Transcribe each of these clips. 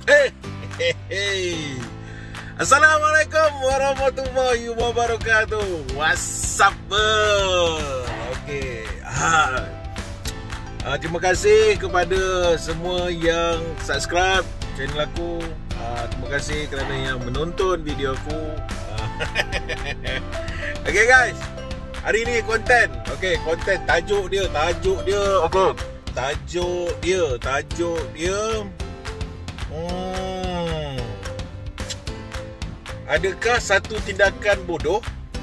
Hey, hey, hey. Assalamualaikum warahmatullahi wabarakatuh. What's up, okay. Terima kasih kepada semua yang subscribe channel aku. Terima kasih kerana yang menonton video aku. Okay guys, hari ni konten. Okay, konten tajuk dia. Okay, tajuk dia. Adakah satu tindakan bodoh?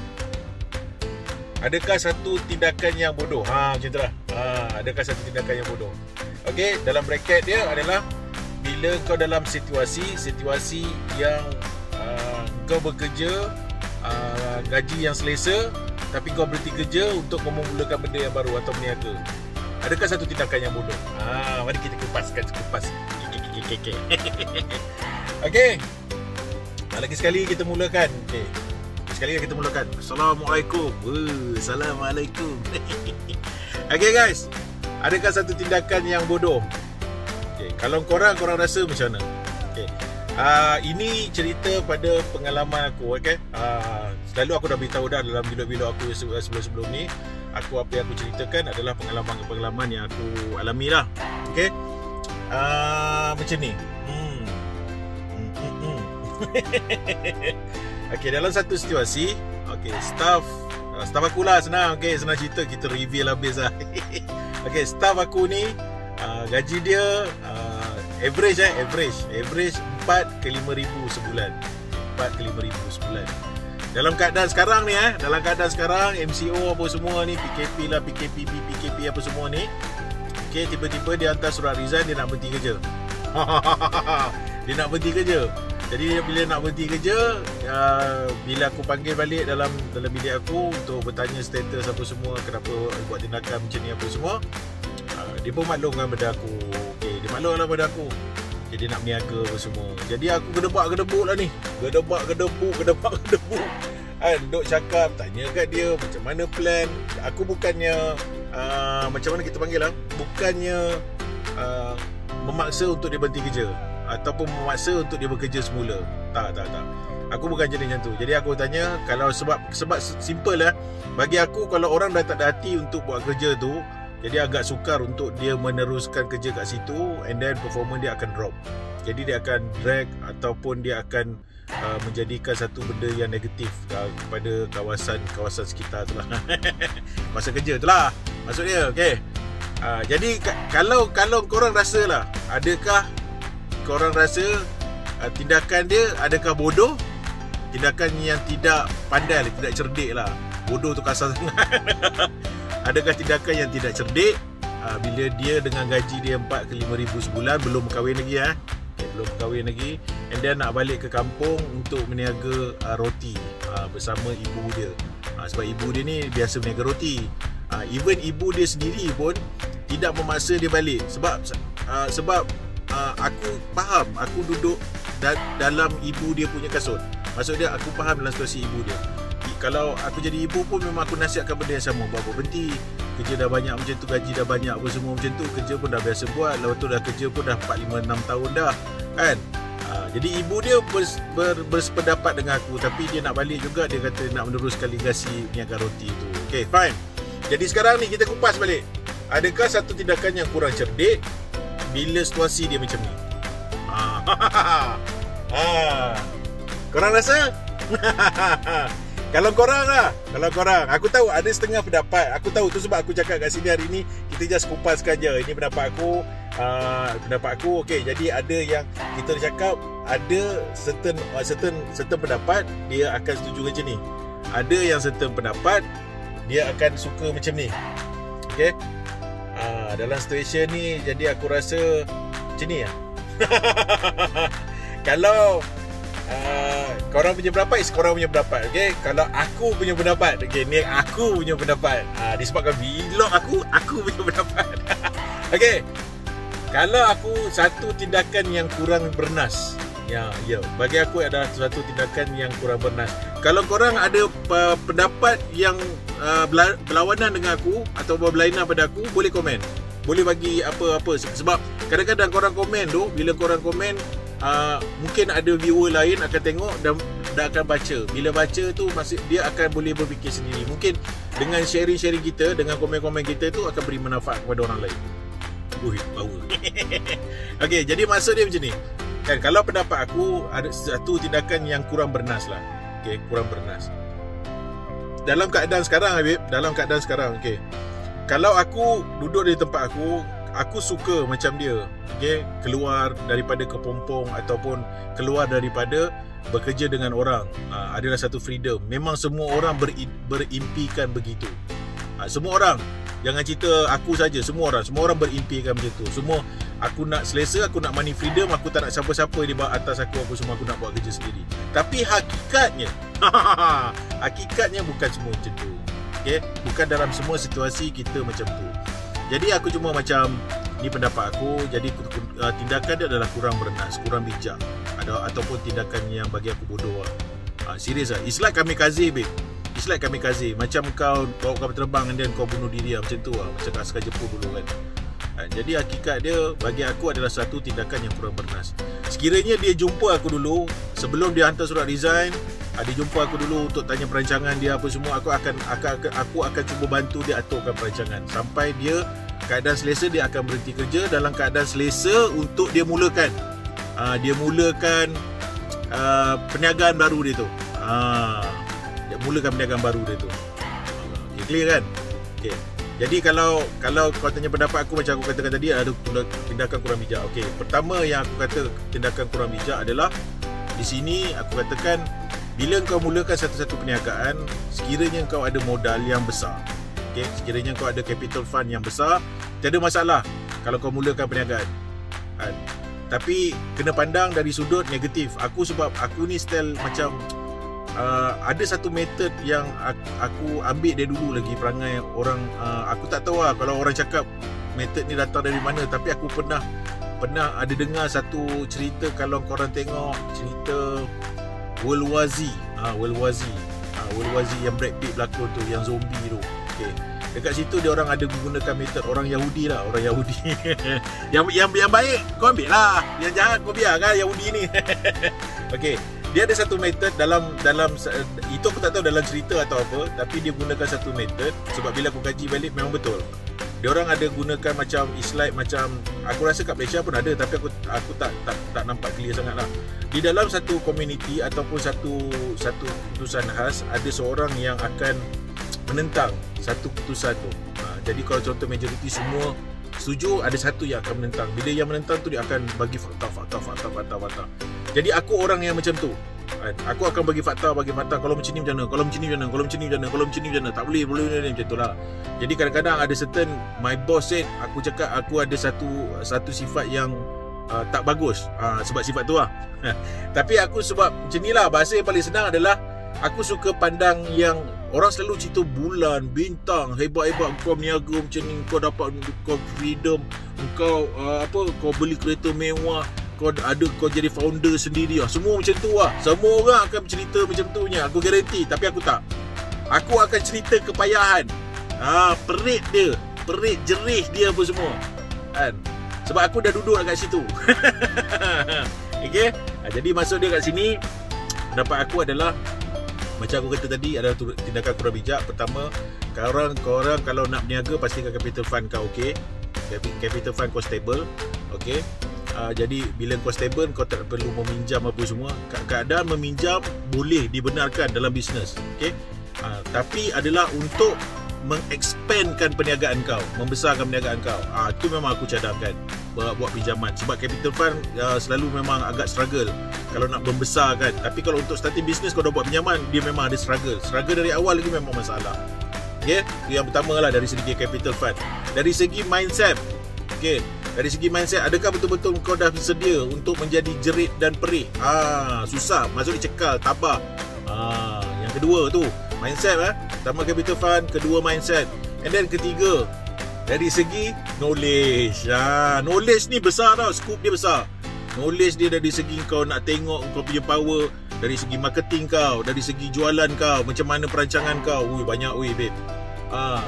Adakah satu tindakan yang bodoh? Macam tu lah. Adakah satu tindakan yang bodoh? Okey, dalam bracket dia adalah bila kau dalam situasi yang kau bekerja gaji yang selesa, tapi kau berhenti kerja untuk memulakan benda yang baru atau berniaga. Adakah satu tindakan yang bodoh? Mari kita kupas. Okey. Lagi sekali kita mulakan. Okey. Sekali lagi kita mulakan. Assalamualaikum. Assalamualaikum. Okey guys. Adakah satu tindakan yang bodoh? Okey, kalau korang rasa macam mana? Okey. Ini cerita pada pengalaman aku, okey. Selalu aku dah beritahu dah dalam video-video aku sebelum ni, apa yang aku ceritakan adalah pengalaman yang aku alami lah. Okey. Macam ni. Okey, dalam satu situasi, okey, staff aku lah, senang cerita, kita reveal habis lah. Okey, staff aku ni gaji dia average 4 ke 5 ribu sebulan. 4 ke 5 ribu sebulan. Dalam keadaan sekarang ni MCO apa semua ni, PKP lah, PKP apa semua ni. Okey, tiba-tiba dia hantar surat resign, dia nak berhenti kerja. Dia nak berhenti kerja. Jadi bila nak berhenti kerja, bila aku panggil balik dalam bilik aku untuk bertanya status apa semua, kenapa buat tindakan macam ni apa semua, dia pun maklumkan pada aku. Okay, dia maklumkan pada aku. Jadi nak berniaga apa semua. Jadi aku gedebak-gedebuk lah ni. Gedebak-gedebuk kan, duk cakap, tanya kat dia macam mana plan. Aku bukannya macam mana kita panggil lah, bukannya memaksa untuk dia berhenti kerja ataupun memaksa untuk dia bekerja semula. Tak. Aku bukan jenis macam tu. Jadi aku tanya, kalau sebab simple lah. Bagi aku, kalau orang dah tak ada hati untuk buat kerja tu, jadi agak sukar untuk dia meneruskan kerja kat situ, and then performance dia akan drop. Jadi dia akan drag ataupun dia akan menjadikan satu benda yang negatif kepada kawasan sekitar tu lah. Masa kerja tu lah maksud dia. Okay. Jadi kalau korang rasa lah, adakah korang rasa tindakan dia adakah bodoh? Tindakan yang tidak pandai, tidak cerdik lah. Bodoh tu kasar sangat. Adakah tindakan yang tidak cerdik bila dia dengan gaji dia 4 ke 5 ribu sebulan, belum kahwin lagi belum kahwin lagi, and then nak balik ke kampung untuk meniaga roti bersama ibu dia. Sebab ibu dia ni biasa meniaga roti. Even ibu dia sendiri pun tidak memaksa dia balik. Sebab aku faham, aku duduk dalam ibu dia punya kasut. Maksud dia, aku faham dalam situasi ibu dia. Kalau aku jadi ibu pun memang aku nasihatkan benda yang sama. Buat berhenti, kerja dah banyak macam tu, gaji dah banyak apa semua macam tu, kerja pun dah biasa buat. Lepas tu dah kerja pun dah 4, 5, 6 tahun dah kan. Jadi ibu dia bersependapat dengan aku, tapi dia nak balik juga. Dia kata nak meneruskan legasi niaga roti tu. Okay, fine. Jadi sekarang ni kita kupas balik. Adakah satu tindakan yang kurang cerdik bila situasi dia macam ni? Korang rasa? Kalau korang, aku tahu ada setengah pendapat. Aku tahu tu sebab aku cakap kat sini hari ni, kita just kupaskan je. Ini pendapat aku. Okey, jadi ada yang kita cakap, ada certain pendapat dia akan setuju macam ni. Ada yang certain pendapat dia akan suka macam ni. Okey. Dalam situasi ni, jadi aku rasa macam ni lah. Kalau korang punya pendapat, korang punya pendapat. Okay? Kalau aku punya pendapat, okay, ni aku punya pendapat. Disebabkan vlog aku punya pendapat. Okay. Kalau aku, satu tindakan yang kurang bernas, bagi aku adalah satu tindakan yang kurang bernas. Kalau korang ada pendapat yang berlawanan dengan aku atau berlainan pada aku, boleh komen. Boleh bagi apa-apa. Sebab kadang-kadang korang komen tu, bila korang komen mungkin ada viewer lain akan tengok dan akan baca. Bila baca tu dia akan boleh berfikir sendiri. Mungkin dengan sharing-sharing kita, dengan komen-komen kita tu akan beri manfaat kepada orang lain. Power. Okey, jadi maksud dia macam ni. Kan kalau pendapat aku ada satu tindakan yang kurang bernas lah. Okey, kurang bernas. Dalam keadaan sekarang Habib, okey. Kalau aku duduk di tempat aku suka macam dia, okey, keluar daripada kepompong ataupun keluar daripada bekerja dengan orang, adalah satu freedom. Memang semua orang berimpikan begitu. Semua orang, jangan cerita aku saja, semua orang berimpikan macam tu. Semua aku nak selesa, aku nak money freedom, aku tak nak siapa-siapa di bawah atas aku semua aku nak buat kerja sendiri. Tapi hakikatnya bukan semua macam tu. Okey, bukan dalam semua situasi kita macam tu. Jadi aku cuma macam ni pendapat aku. Jadi tindakan dia adalah kurang bernas, kurang bijak, ataupun tindakan yang bagi aku bodoh lah. Serius lah. It's like kamikaze, babe. It's like kamikaze. Macam kau bawa kapal terbang dan kau bunuh diri lah. Macam tu lah. Macam askar Jepun dulu kan. Jadi hakikat dia bagi aku adalah satu tindakan yang kurang bernas. Sekiranya dia jumpa aku dulu sebelum dia hantar surat resign, dia jumpa aku dulu untuk tanya perancangan dia apa semua, aku akan cuba bantu dia aturkan perancangan sampai dia keadaan selesa. Dia akan berhenti kerja dalam keadaan selesa untuk dia mulakan perniagaan baru dia tu. Dia mulakan perniagaan baru dia tu. Okay, clear kan? Okay. Jadi kalau kau tanya pendapat aku, macam aku katakan tadi, ada tindakan kurang bijak. Okey, pertama yang aku kata tindakan kurang bijak adalah di sini aku katakan bila kau mulakan satu-satu perniagaan, sekiranya kau ada modal yang besar, okey, sekiranya kau ada capital fund yang besar, tiada masalah kalau kau mulakan perniagaan. Tapi kena pandang dari sudut negatif. Sebab aku ni style macam ada satu method yang aku ambil dari dulu lagi perangai orang. Aku tak tahu lah kalau orang cakap method ni datang dari mana, tapi aku pernah ada dengar satu cerita. Kalau korang tengok cerita World War Z, World War Z yang Brad Pitt berlakon tu, yang zombie tu. Okay. Dekat situ dia orang ada menggunakan metod orang Yahudi lah, orang Yahudi. yang baik kau ambil lah, yang jahat kau biarkan Yahudi ni. Okey. Dia ada satu metod dalam itu aku tak tahu dalam cerita atau apa, tapi dia gunakan satu metod. Sebab bila aku kaji balik memang betul. Dia orang ada gunakan macam islike, macam aku rasa kat Malaysia pun ada, tapi aku tak nampak clear sangat lah. Di dalam satu community ataupun satu keputusan khas, ada seorang yang akan menentang satu keputusan tu. Jadi kalau contoh majoriti semua setuju, ada satu yang akan menentang. Bila yang menentang tu dia akan bagi fakta. Jadi aku orang yang macam tu. Aku akan bagi fakta. Kalau macam ni macam mana, kalau macam ni macam mana, tak boleh macam tu lah. Jadi kadang-kadang ada certain, my boss said, aku cakap aku ada satu sifat yang tak bagus. Sebab sifat tu lah. Tapi aku sebab macam ni lah, bahasa yang paling senang adalah aku suka pandang yang orang selalu cerita bulan, bintang, hebat-hebat kau berniaga macam ni, kau dapat kau freedom, kau kau beli kereta mewah, kau jadi founder sendiri lah. Semua macam tu lah. Semua orang akan bercerita macam tu nya. Aku garanti. Tapi aku tak. Aku akan cerita kepayahan. Perit dia, perit jerih dia apa semua. Kan? Sebab aku dah duduk kat situ. Okey? Jadi maksud dia kat sini, pendapat aku adalah macam aku kata tadi, adalah tindakan kurang bijak. Pertama, korang kalau nak berniaga, pastikan capital fund kau okey. Capital fund kau stable. Okey. Jadi bila kau stable, kau tak perlu meminjam apa semua. Keadaan meminjam boleh dibenarkan dalam bisnes, okey. Tapi adalah untuk mengexpandkan perniagaan kau, membesarkan perniagaan kau. Itu memang aku cadangkan buat pinjaman. Sebab capital fund selalu memang agak struggle kalau nak membesarkan. Tapi kalau untuk starting bisnes kau dah buat pinjaman, dia memang ada struggle dari awal lagi memang masalah. Okay, yang pertama lah dari segi capital fund. Dari segi mindset, okay, dari segi mindset, adakah betul-betul kau dah bersedia untuk menjadi jerit dan perih? Susah, maksudnya cekal, tabah. Yang kedua tu mindset. Pertama capital fund, kedua mindset, and then ketiga dari segi knowledge. Knowledge ni besar tau, scoop dia besar. Knowledge dia dari segi kau nak tengok kau punya power, dari segi marketing kau, dari segi jualan kau, macam mana perancangan kau. Banyak babe.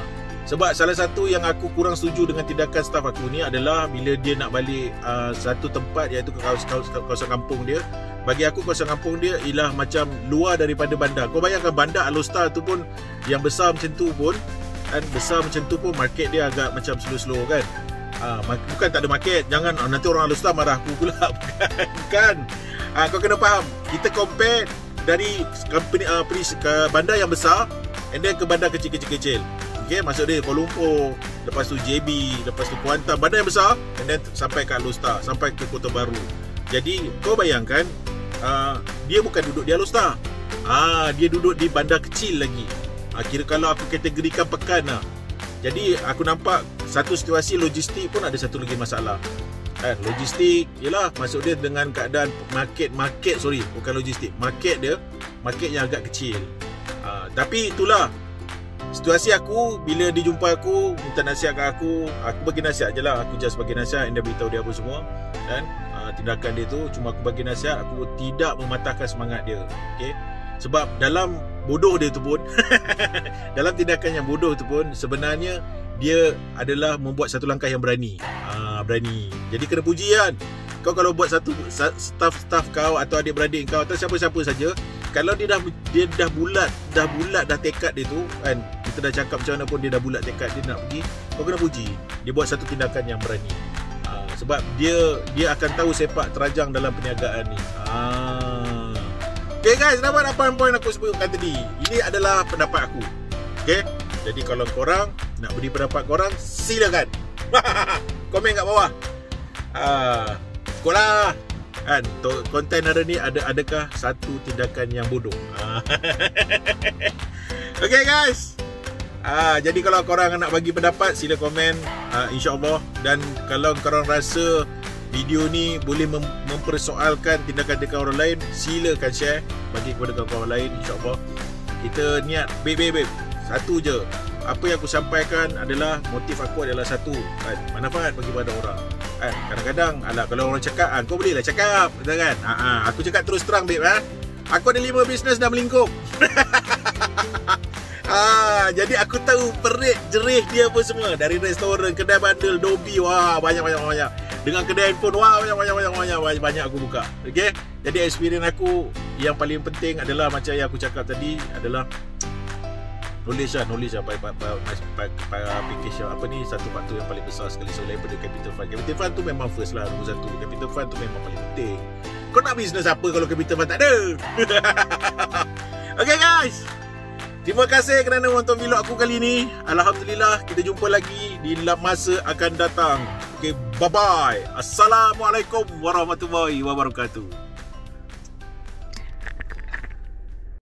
Sebab salah satu yang aku kurang setuju dengan tindakan staf aku ni adalah bila dia nak balik satu tempat, iaitu ke kawasan kampung dia. Bagi aku kawasan kampung dia ialah macam luar daripada bandar. Kau bayangkan bandar Alor Star tu pun yang besar macam tu pun, kan, besar macam tu pun market dia agak macam slow-slow kan. Bukan tak ada market, jangan nanti orang Alor Star marah aku pula. Bukan. Kau kena faham, kita compare dari company, ke bandar yang besar and then ke bandar kecil-kecil. Okay, maksud dia Kuala Lumpur, lepas tu JB, lepas tu Kuantan, bandar yang besar, and then sampai ke Alor Star, sampai ke Kota Baru. Jadi kau bayangkan, dia bukan duduk di Alor Star, dia duduk di bandar kecil lagi. Kira kalau aku kategorikan pekan lah. Jadi aku nampak satu situasi logistik pun ada satu lagi masalah. Kan, logistik ialah maksud dia dengan keadaan market bukan logistik, market yang agak kecil. Tapi itulah situasi aku. Bila dia jumpa aku, minta nasihat kat aku bagi nasihat je lah. Aku just bagi nasihat and dia beritahu dia apa semua, kan. Tindakan dia tu cuma aku bagi nasihat, aku tidak mematahkan semangat dia. Okay? Sebab dalam bodoh dia tu pun dalam tindakan yang bodoh tu pun sebenarnya dia adalah membuat satu langkah yang berani. Berani. Jadi kena puji kan. Kau kalau buat satu staff kau atau adik-beradik kau atau siapa-siapa saja, kalau dia dah bulat dah tekad dia tu kan, kita dah cakap macam mana pun dia dah bulat tekad dia nak pergi, kau kena puji. Dia buat satu tindakan yang berani. Sebab dia akan tahu sepak terajang dalam perniagaan ni. Okay guys, dapat apa poin aku sebutkan tadi. Ini adalah pendapat aku. Okay, jadi kalau korang nak beri pendapat korang, silakan. Komen kat bawah. Sekolah kan, konten hari ni adakah satu tindakan yang bodoh? Okay guys, jadi kalau korang nak bagi pendapat, sila komen, insyaAllah. Dan kalau korang rasa video ni boleh mempersoalkan tindakan-tindakan orang lain, silakan share bagi kepada kawan-kawan lain. InsyaAllah kita niat babe satu je. Apa yang aku sampaikan adalah, motif aku adalah satu, kan, manfaat bagi pada orang. Kan, kadang-kadang kalau orang cakap, kau boleh lah cakap, betul kan? Aku cakap terus terang babe, aku ada 5 bisnes dah melingkup. Jadi aku tahu perit jerih dia apa semua. Dari restoran, kedai bandel, dobi, wah banyak. Dengan kedai handphone, wah banyak aku buka. Okay? Jadi experience aku yang paling penting adalah macam yang aku cakap tadi adalah knowledge lah application apa ni, satu faktor yang paling besar sekali selain daripada capital fund. Capital fund tu memang first lah, nombor satu. Capital fund tu memang paling penting. Kau nak bisnes apa kalau capital fund tak ada? Okay guys, terima kasih kerana menonton vlog aku kali ni. Alhamdulillah, kita jumpa lagi di masa akan datang. Okay, bye bye. Assalamualaikum warahmatullahi wabarakatuh.